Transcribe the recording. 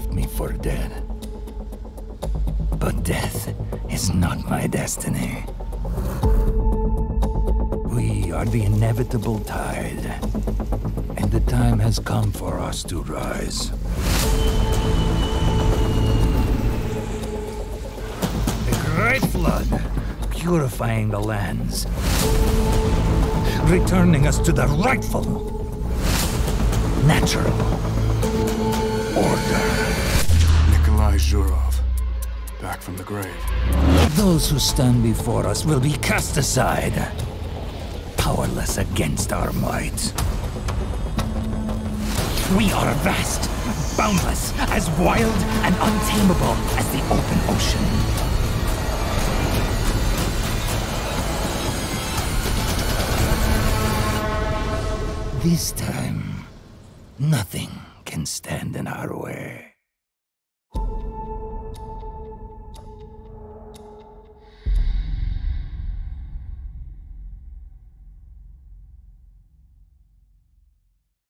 take me for dead. But death is not my destiny. We are the inevitable tide, and the time has come for us to rise. A great flood, purifying the lands, returning us to the rightful, natural order. Nikolai Zhurov, back from the grave. Those who stand before us will be cast aside, powerless against our might. We are vast, boundless, as wild and untamable as the open ocean. This time, nothing can stand in our way.